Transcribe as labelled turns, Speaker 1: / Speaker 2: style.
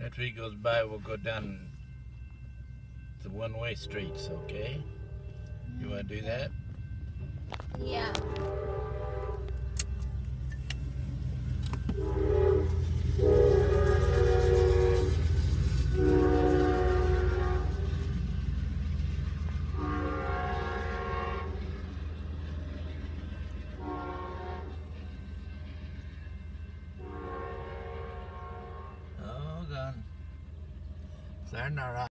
Speaker 1: After he goes by, we'll go down the one-way streets, okay? You want to do that?
Speaker 2: Yeah.
Speaker 1: Oh, God. Sayonara.